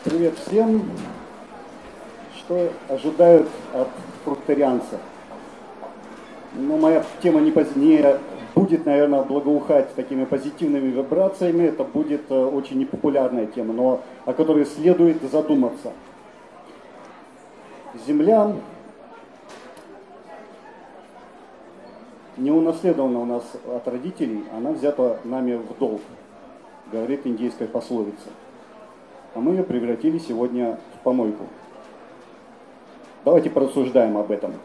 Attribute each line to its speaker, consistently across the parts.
Speaker 1: Привет всем. Что ожидают от фрукторианца? Ну, моя тема не будет, наверное, благоухать такими позитивными вибрациями. Это будет очень непопулярная тема, но о которой следует задуматься. Земля не унаследована у нас от родителей, она взята нами в долг, говорит индейская пословица. А мы ее превратили сегодня в помойку. Давайте порассуждаем об этом.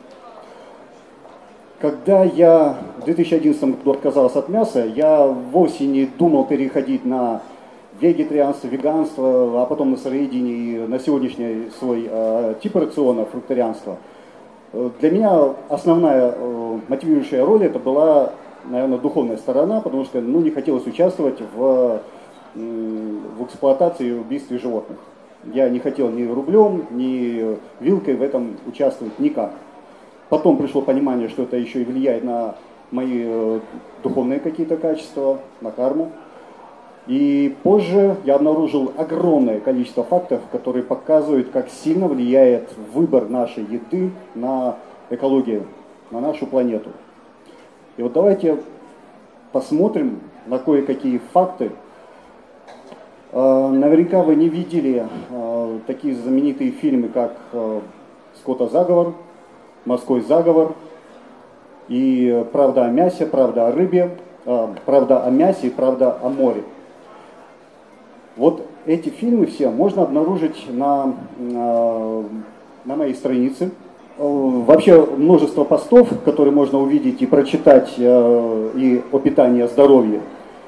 Speaker 1: Когда я в 2011 году отказался от мяса, я вовсе не думал переходить на вегетарианство, веганство, а потом на сыроедение и на сегодняшний свой тип рациона фрукторианства. Для меня основная мотивирующая роль это была, наверное, духовная сторона, потому что не хотелось участвовать в эксплуатации и убийстве животных. Я не хотел ни рублем, ни вилкой в этом участвовать никак. Потом пришло понимание, что это еще и влияет на мои духовные какие-то качества, на карму. И позже я обнаружил огромное количество фактов, которые показывают, как сильно влияет выбор нашей еды на экологию, на нашу планету. И вот давайте посмотрим на кое-какие факты. Наверняка вы не видели такие знаменитые фильмы, как «Скотозаговор», «Морской заговор» и «Правда о мясе», «Правда о рыбе», «Правда о мясе» и «Правда о море». Вот эти фильмы все можно обнаружить на моей странице. Вообще множество постов, которые можно увидеть и прочитать и о питании, о здоровье.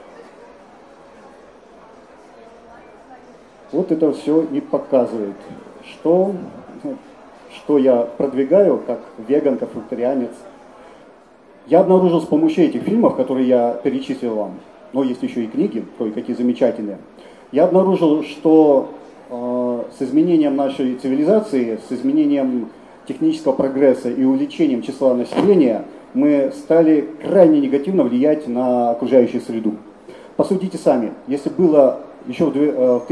Speaker 1: Вот это все и показывает, что я продвигаю как веган, как фрукторианец. Я обнаружил с помощью этих фильмов, которые я перечислил вам, но есть еще и книги, кое-какие замечательные, я обнаружил, что с изменением нашей цивилизации, с изменением технического прогресса и увеличением числа населения мы стали крайне негативно влиять на окружающую среду. Посудите сами, если было еще в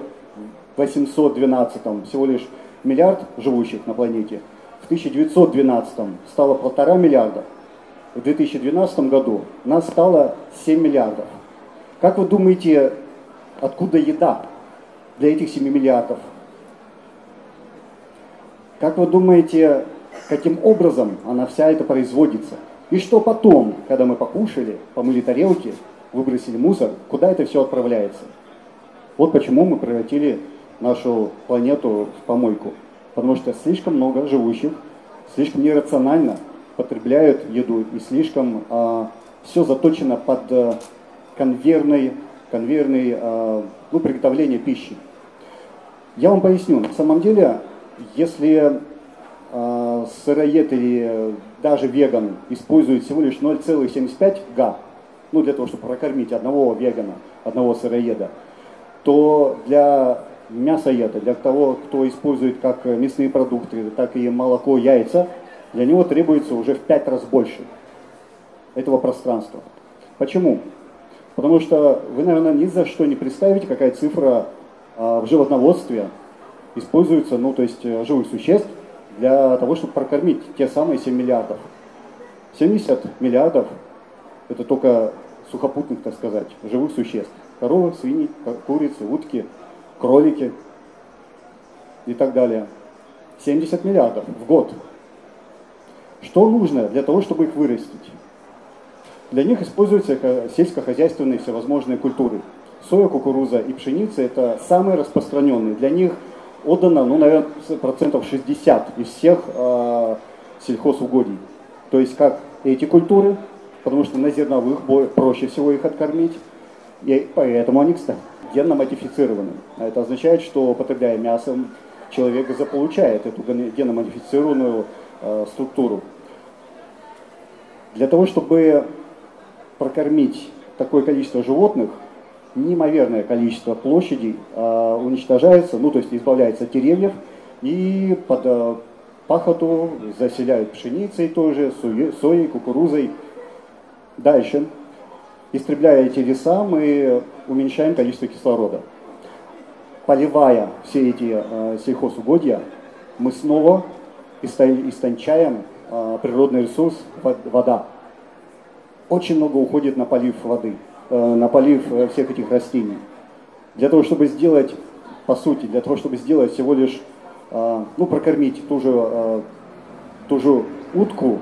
Speaker 1: 1812 всего лишь миллиард живущих на планете, в 1912 стало 1,5 миллиарда, в 2012 году нас стало 7 миллиардов. Как вы думаете, откуда еда для этих 7 миллиардов? Как вы думаете, каким образом она вся это производится? И что потом, когда мы покушали, помыли тарелки, выбросили мусор, куда это все отправляется? Вот почему мы превратили нашу планету в помойку. Потому что слишком много живущих, слишком нерационально потребляют еду и слишком все заточено под конвейерное приготовление пищи. Я вам поясню. На самом деле, если сыроед или даже веган использует всего лишь 0,75 га, для того, чтобы прокормить одного вегана, одного сыроеда, то для мясоеда, для того, кто использует как мясные продукты, так и молоко, яйца, для него требуется уже в 5 раз больше этого пространства. Почему? Потому что вы, наверное, ни за что не представите, какая цифра в животноводстве используется, живых существ, для того, чтобы прокормить те самые 7 миллиардов. 70 миллиардов – это только сухопутных, так сказать, живых существ. Коровы, свиньи, курицы, утки, кролики и так далее. 70 миллиардов в год. Что нужно для того, чтобы их вырастить? Для них используются сельскохозяйственные всевозможные культуры. Соя, кукуруза и пшеница – это самые распространенные. Для них отдано, наверное, 60% из всех сельхозугодий. То есть как эти культуры, потому что на зерновых проще всего их откормить, и поэтому они, кстати, генно-модифицированы. Это означает, что, употребляя мясо, человек заполучает эту генно-модифицированную структуру. Для того, чтобы прокормить такое количество животных, неимоверное количество площадей уничтожается, избавляется от деревьев, и под пахоту заселяют пшеницей тоже, соей, кукурузой. Дальше. Истребляя эти леса, мы уменьшаем количество кислорода. поливая все эти сельхозугодья, мы снова истончаем природный ресурс вода. Очень много уходит на полив воды, на полив всех этих растений. Для того, чтобы сделать, по сути, для того, чтобы сделать всего лишь, прокормить ту же утку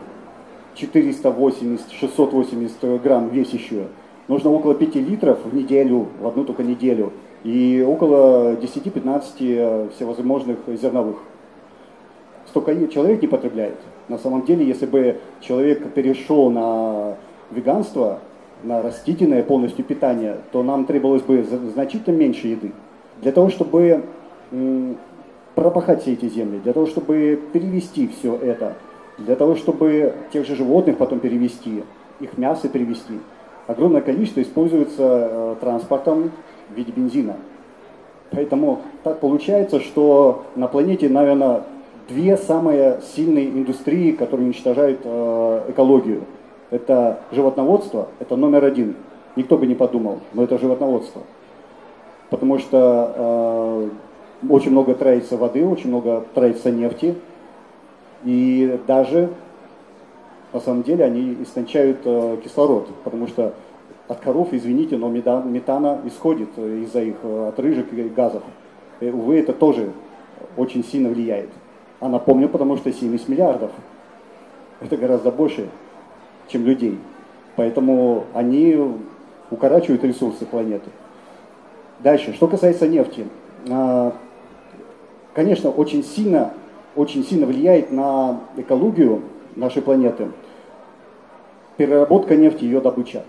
Speaker 1: 480-680 грамм весящую, нужно около 5 литров в неделю, в одну только неделю, и около 10-15 всевозможных зерновых. Столько человек не потребляет. На самом деле, если бы человек перешел на веганство, на растительное полностью питание, то нам требовалось бы значительно меньше еды. Для того, чтобы пропахать все эти земли, для того, чтобы перевести все это, для того, чтобы тех же животных потом перевести, их мясо перевести, огромное количество используется транспортом в виде бензина. Поэтому так получается, что на планете, наверное, две самые сильные индустрии, которые уничтожают экологию. Это животноводство, это номер один. Никто бы не подумал, но это животноводство. Потому что очень много тратится воды, очень много тратится нефти. И даже, на самом деле, они истончают кислород. Потому что от коров, извините, но метана исходит из-за их отрыжек и газов. И, увы, это тоже очень сильно влияет. А напомню, потому что 70 миллиардов. Это гораздо больше, чем людей. Поэтому они укорачивают ресурсы планеты. Дальше, что касается нефти. Конечно, очень сильно влияет на экологию нашей планеты переработка нефти, ее добыча.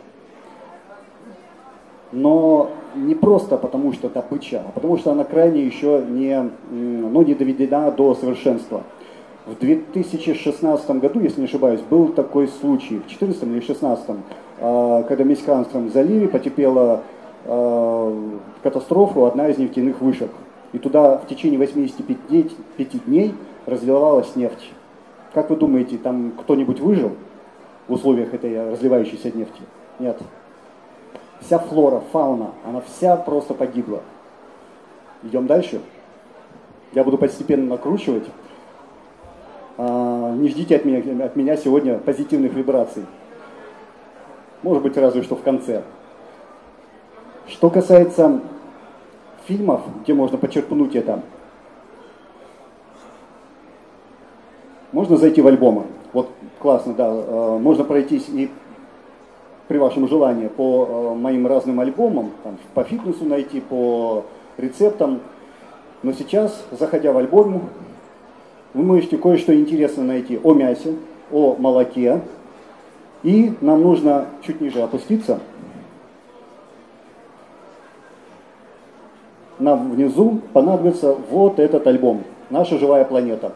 Speaker 1: Но не просто потому, что добыча, а потому что она крайне еще не доведена до совершенства. В 2016 году, если не ошибаюсь, был такой случай, в 2014 или 2016, когда в Мексиканском заливе потерпела катастрофу одна из нефтяных вышек. И туда в течение 85 дней разливалась нефть. Как вы думаете, там кто-нибудь выжил в условиях этой разливающейся нефти? Нет. Вся флора, фауна, она вся просто погибла. Идем дальше. Я буду постепенно накручивать. Не ждите от меня сегодня позитивных вибраций. Может быть, разве что в конце. Что касается фильмов, где можно почерпнуть это, можно зайти в альбомы. Вот классно, да. Можно пройтись и при вашем желании по моим разным альбомам, там, по фитнесу найти, по рецептам. Но сейчас, заходя в альбом, вы можете кое-что интересное найти о мясе, о молоке. И нам нужно чуть ниже опуститься. Нам внизу понадобится вот этот альбом «Наша живая планета».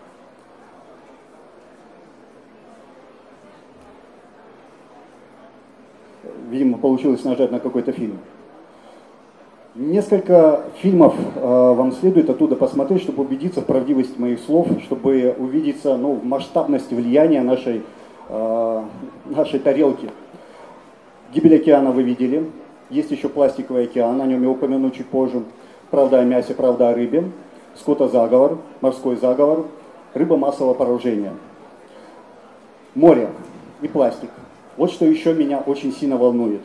Speaker 1: Видимо, получилось нажать на какой-то фильм. Несколько фильмов вам следует оттуда посмотреть, чтобы убедиться в правдивости моих слов, чтобы увидеться в масштабности влияния нашей тарелки. «Гибель океана» вы видели. Есть еще «Пластиковый океан», о нем я упомяну чуть позже. «Правда о мясе, правда о рыбе», «Скотозаговор», «Морской заговор», «Рыба массового поражения». Море и пластик. Вот что еще меня очень сильно волнует.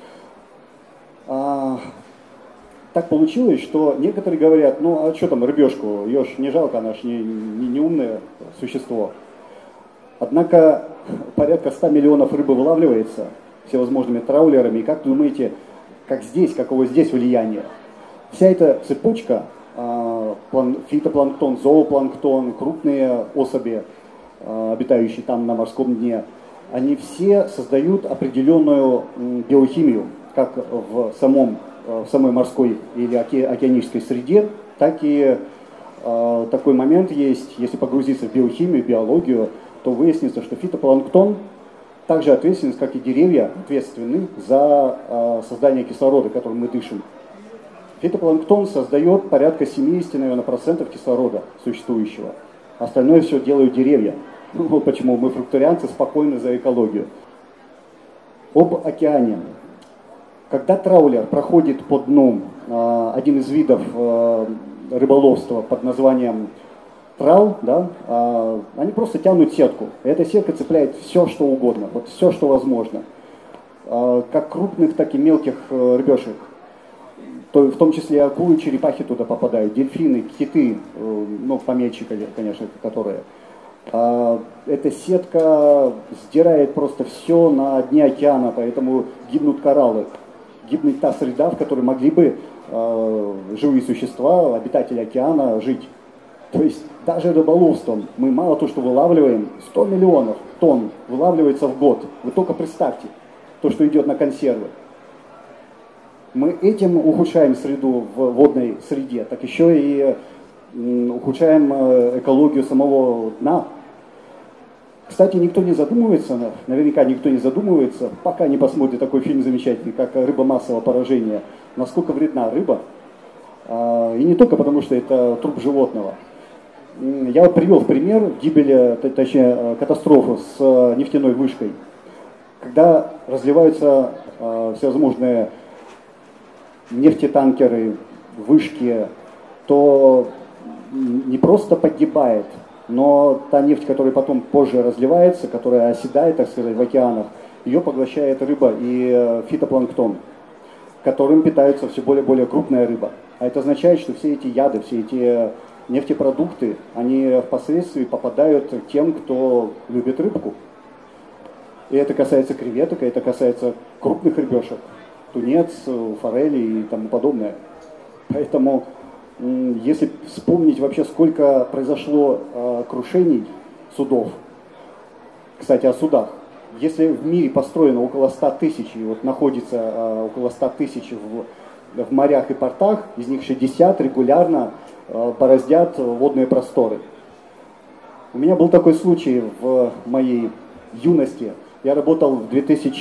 Speaker 1: Так получилось, что некоторые говорят, а что там рыбешку, ее ж не жалко, она ж не умное существо. Однако порядка 100 миллионов рыбы вылавливается всевозможными траулерами. И как думаете, каково здесь влияние? Вся эта цепочка, фитопланктон, зоопланктон, крупные особи, обитающие там на морском дне, они все создают определенную биохимию, как в самой морской или океанической среде, так и такой момент есть, если погрузиться в биохимию, биологию, то выяснится, что фитопланктон также ответственен, как и деревья, ответственны за создание кислорода, которым мы дышим. Фитопланктон создает порядка 70, наверное, процентов кислорода существующего. Остальное все делают деревья. Вот почему мы, фруктарианцы, спокойны за экологию. Об океане. Когда траулер проходит по дну один из видов рыболовства под названием трал, да, они просто тянут сетку. И эта сетка цепляет все, что угодно, вот все, что возможно. Как крупных, так и мелких рыбешек. В том числе акулы, черепахи туда попадают, дельфины, киты, ну, помельче, конечно, которые. Эта сетка сдирает просто все на дне океана, поэтому гибнут кораллы. Гибнет та среда, в которой могли бы живые существа, обитатели океана, жить. То есть даже рыболовством мы мало то, что вылавливаем, 100 миллионов тонн вылавливается в год. Вы только представьте то, что идет на консервы. Мы этим ухудшаем среду в водной среде, так еще и ухудшаем экологию самого дна. Кстати, никто не задумывается, наверняка никто не задумывается, пока не посмотрит такой фильм замечательный, как «Рыба массового поражения», насколько вредна рыба. И не только потому, что это труп животного. Я вот привел в пример гибель, точнее, катастрофу с нефтяной вышкой. Когда разливаются всевозможные нефтетанкеры, вышки, то не просто погибает, но та нефть, которая потом позже разливается, которая оседает, так сказать, в океанах, ее поглощает рыба и фитопланктон, которым питается все более и более крупная рыба. А это означает, что все эти яды, все эти нефтепродукты, они впоследствии попадают тем, кто любит рыбку. И это касается креветок, и это касается крупных рыбешек, тунец, форели и тому подобное. Поэтому, если вспомнить вообще, сколько произошло крушений судов, кстати, о судах. Если в мире построено около 100 тысяч, и вот находится около 100 тысяч в морях и портах, из них 60 регулярно бороздят водные просторы. У меня был такой случай в моей юности. Я работал в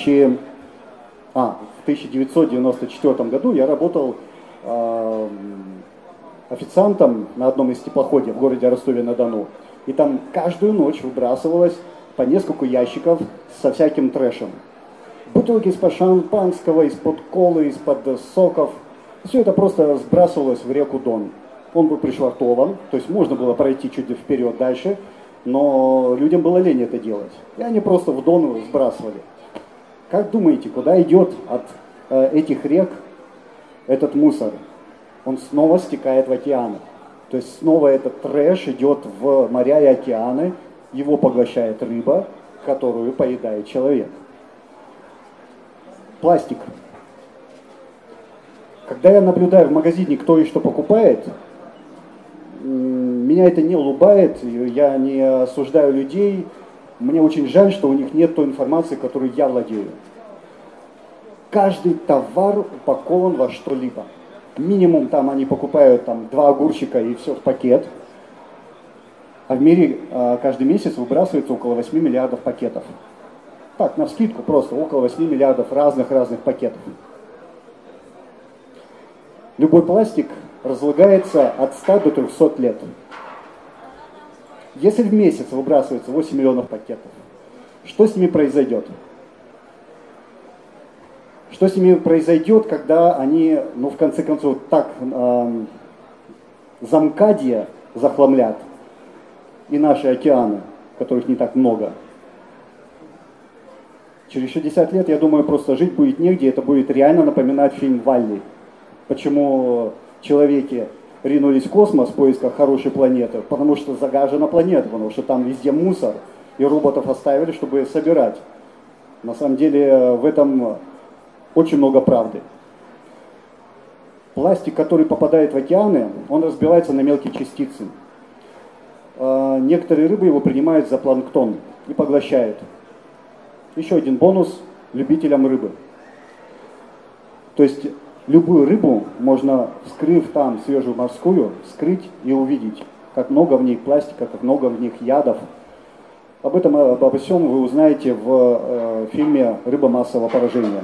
Speaker 1: 1994 году, я работал официантом на одном из теплоходов в городе Ростове-на-Дону. И там каждую ночь выбрасывалось по несколько ящиков со всяким трэшем. Бутылки из-под шампанского, из-под колы, из-под соков. Все это просто сбрасывалось в реку Дон. Он был пришвартован, то есть можно было пройти чуть вперед дальше, но людям было лень это делать. И они просто в Дон сбрасывали. Как думаете, куда идет от этих рек этот мусор? Он снова стекает в океаны. То есть снова этот трэш идет в моря и океаны, его поглощает рыба, которую поедает человек. Пластик. Когда я наблюдаю в магазине, кто и что покупает, меня это не улыбает, я не осуждаю людей. Мне очень жаль, что у них нет той информации, которой я владею. Каждый товар упакован во что-либо. Минимум там они покупают 2 огурчика и все в пакет. А в мире каждый месяц выбрасывается около 8 миллиардов пакетов. Так, навскидку просто около 8 миллиардов разных пакетов. Любой пластик разлагается от 100 до 300 лет. Если в месяц выбрасывается 8 миллионов пакетов, что с ними произойдет? Что с ними произойдет, когда они, в конце концов, так замкадье захламлят и наши океаны, которых не так много? Через 60 лет, я думаю, просто жить будет негде, это будет реально напоминать фильм «Валли». Почему человеки ринулись в космос в поисках хорошей планеты? Потому что загажена планета, потому что там везде мусор, и роботов оставили, чтобы собирать. На самом деле в этом очень много правды. Пластик, который попадает в океаны, он разбивается на мелкие частицы. Некоторые рыбы его принимают за планктон и поглощают. Еще один бонус любителям рыбы. То есть любую рыбу можно, вскрыв там свежую морскую, вскрыть и увидеть, как много в ней пластика, как много в них ядов. Обо всем вы узнаете в фильме «Рыба массового поражения».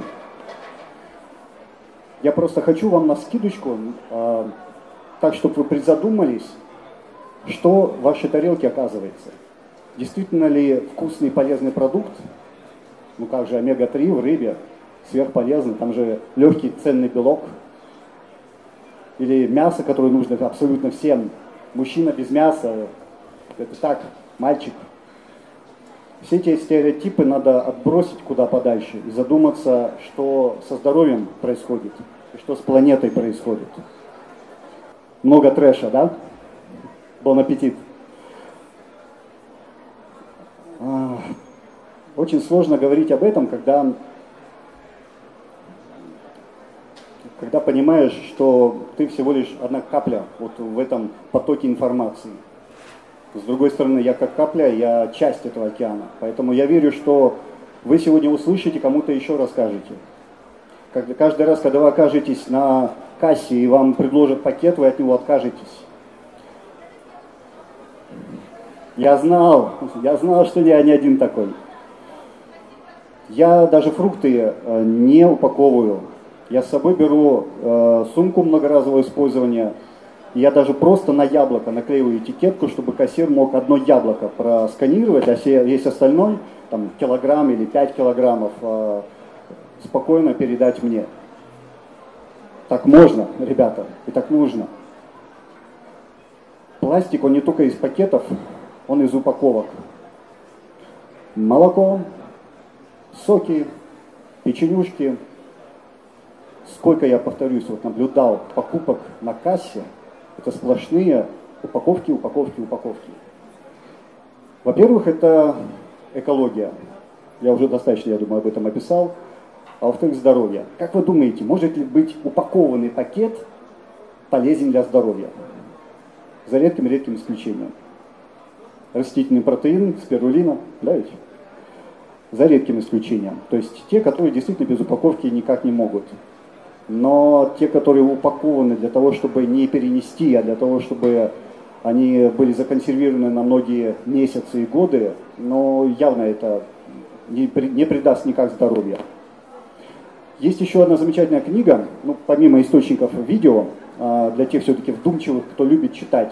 Speaker 1: Я просто хочу вам навскидочку, так, чтобы вы призадумались, что в вашей тарелке оказывается. Действительно ли вкусный и полезный продукт? Как же омега-3 в рыбе, сверхполезный, там же легкий ценный белок. или мясо, которое нужно абсолютно всем. Мужчина без мяса, это так, мальчик. Все эти стереотипы надо отбросить куда подальше и задуматься, что со здоровьем происходит, и что с планетой происходит. Много трэша, да? Бон аппетит. Очень сложно говорить об этом, когда понимаешь, что ты всего лишь одна капля вот в этом потоке информации. С другой стороны, я как капля, я часть этого океана. Поэтому я верю, что вы сегодня услышите, кому-то еще расскажете. Каждый раз, когда вы окажетесь на кассе и вам предложат пакет, вы от него откажетесь. Я знал, что я не один такой. Я даже фрукты не упаковываю. Я с собой беру сумку многоразового использования. Я даже просто на яблоко наклеиваю этикетку, чтобы кассир мог одно яблоко просканировать, а весь остальной, там, килограмм или 5 килограммов, спокойно передать мне. Так можно, ребята, и так нужно. Пластик, он не только из пакетов, он из упаковок. Молоко, соки, печенюшки. Сколько я, повторюсь, вот наблюдал покупок на кассе, это сплошные упаковки. Во-первых, это экология. Я уже достаточно, я думаю, об этом описал. А во-вторых, здоровье. Как вы думаете, может ли быть упакованный пакет полезен для здоровья? За редким исключением. Растительный протеин, спирулина, да ведь? За редким исключением. То есть те, которые действительно без упаковки никак не могут. Но те, которые упакованы для того, чтобы не перенести, а для того, чтобы они были законсервированы на многие месяцы и годы, но явно это не придаст никак здоровья. Есть еще одна замечательная книга, ну, помимо источников видео, для тех все-таки вдумчивых, кто любит читать.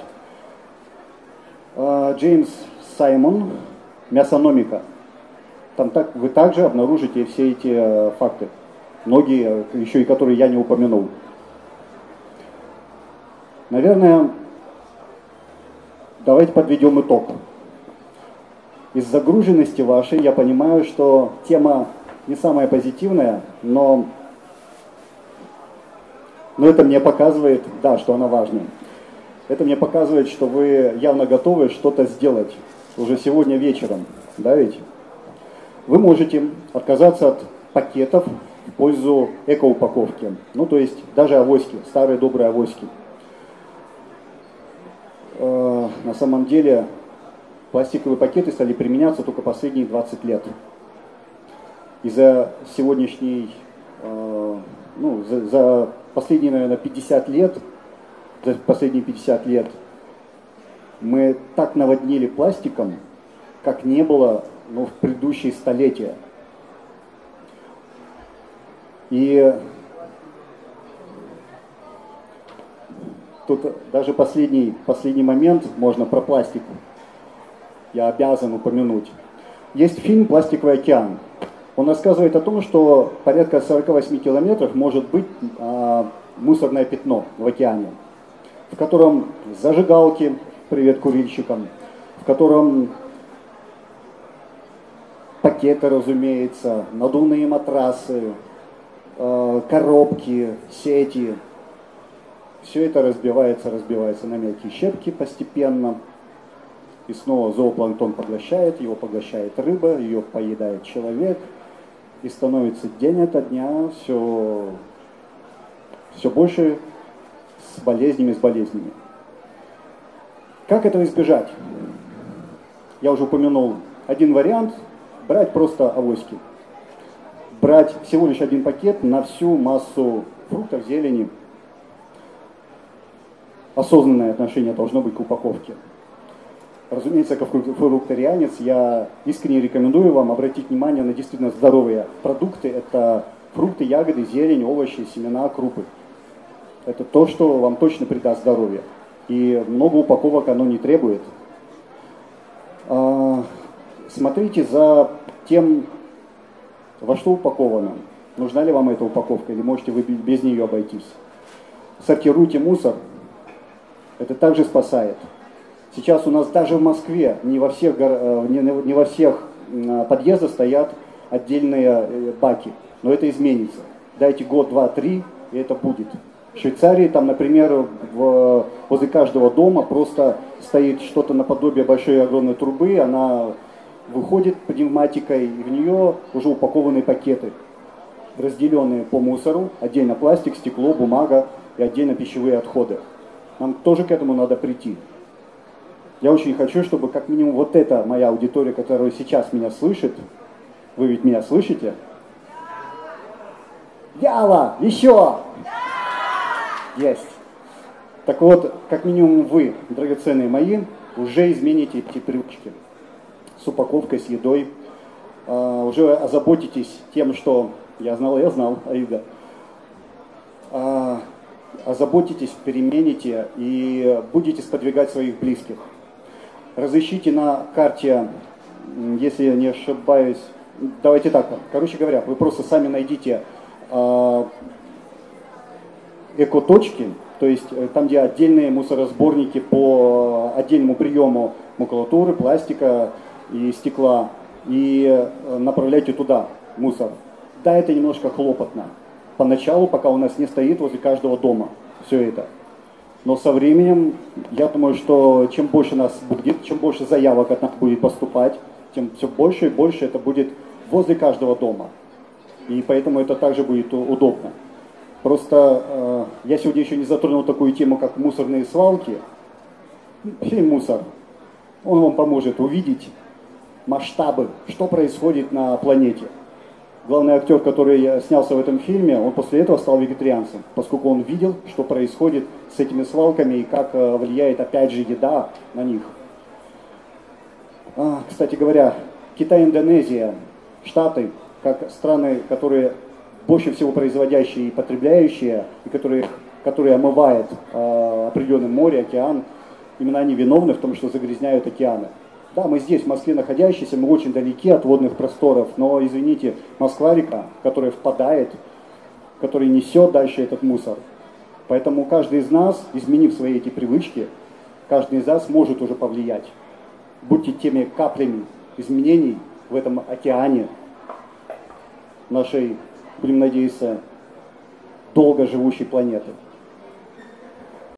Speaker 1: Джеймс Саймон «Мясономика». Там вы также обнаружите все эти факты. Многие, еще и которые я не упомянул. Наверное, давайте подведем итог. Из загруженности вашей я понимаю, что тема не самая позитивная, но это мне показывает, да, что она важная. Это мне показывает, что вы явно готовы что-то сделать уже сегодня вечером, да ведь? Вы можете отказаться от пакетов в пользу экоупаковки. Ну, то есть даже авоськи, старые добрые авоськи. На самом деле пластиковые пакеты стали применяться только последние 20 лет. И за сегодняшний, за последние, наверное, 50 лет, мы так наводнили пластиком, как не было в предыдущие столетия. И тут даже последний момент, можно про пластик, я обязан упомянуть. Есть фильм «Пластиковый океан». Он рассказывает о том, что порядка 48 километров может быть мусорное пятно в океане, в котором зажигалки, привет курильщикам, в котором пакеты, разумеется, надувные матрасы, коробки, сети. Все это разбивается на мелкие щепки постепенно. И снова зоопланктон поглощает, его поглощает рыба, ее поедает человек. И становится день ото дня все больше с болезнями. Как этого избежать? Я уже упомянул один вариант – брать просто авоськи. Брать всего лишь один пакет на всю массу фруктов, зелени. Осознанное отношение должно быть к упаковке. Разумеется, как фрукторианец, я искренне рекомендую вам обратить внимание на действительно здоровые продукты. Это фрукты, ягоды, зелень, овощи, семена, крупы. Это то, что вам точно придаст здоровье. И много упаковок оно не требует. Смотрите за тем, во что упаковано. Нужна ли вам эта упаковка, или можете вы без нее обойтись. Сортируйте мусор. Это также спасает. Сейчас у нас даже в Москве не во всех подъездах стоят отдельные баки. Но это изменится. Дайте год, два, три, и это будет. В Швейцарии, там, например, возле каждого дома просто стоит что-то наподобие большой огромной трубы, она выходит пневматикой, и в нее уже упакованные пакеты, разделенные по мусору, отдельно пластик, стекло, бумага и отдельно пищевые отходы. Нам тоже к этому надо прийти. Я очень хочу, чтобы как минимум вот эта моя аудитория, которая сейчас меня слышит, вы ведь меня слышите? Яла, еще! Есть. Так вот, как минимум вы, драгоценные мои, уже измените эти привычки с упаковкой, с едой. Уже озаботитесь тем, что я знал, Аида. Озаботитесь, перемените и будете сподвигать своих близких. Разыщите на карте, если я не ошибаюсь, давайте так, короче говоря, вы просто сами найдите экоточки, то есть там, где отдельные мусоросборники по отдельному приему макулатуры, пластика и стекла, и направляйте туда мусор. Да, это немножко хлопотно. Поначалу, пока у нас не стоит возле каждого дома все это. Но со временем, я думаю, что чем больше нас будет, чем больше заявок от нас будет поступать, тем все больше и больше это будет возле каждого дома. И поэтому это также будет удобно. Просто я сегодня еще не затронул такую тему, как мусорные свалки. Фильм «Мусор», он вам поможет увидеть масштабы, что происходит на планете. Главный актер, который снялся в этом фильме, он после этого стал вегетарианцем, поскольку он видел, что происходит с этими свалками и как влияет опять же еда на них. Кстати говоря, Китай, Индонезия, Штаты, как страны, которые больше всего производящие и потребляющие, и которые омывают определенное море, океан, именно они виновны в том, что загрязняют океаны. Да, мы здесь, в Москве находящиеся, мы очень далеки от водных просторов, но, извините, Москва-река, которая впадает, которая несет дальше этот мусор. Поэтому каждый из нас, изменив свои эти привычки, каждый из нас может уже повлиять. Будьте теми каплями изменений в этом океане нашей, будем надеяться, долго живущей планеты.